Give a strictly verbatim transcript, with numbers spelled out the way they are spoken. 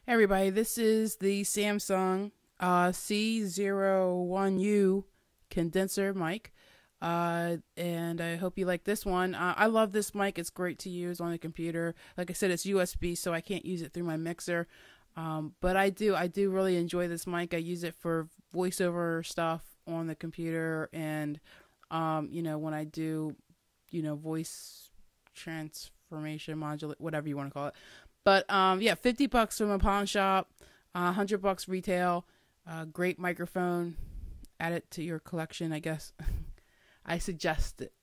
Hey everybody, this is the Samsung uh, C zero one U condenser mic, uh, and I hope you like this one. Uh, I love this mic. It's great to use on the computer. Like I said, it's U S B, so I can't use it through my mixer, um, but I do. I do really enjoy this mic. I use it for voiceover stuff on the computer, and um, you know, when I do, you know, voice transformation modulate, whatever you want to call it. But um, yeah, fifty bucks from a pawn shop, uh, one hundred bucks retail. Uh, great microphone. Add it to your collection, I guess. I suggest it.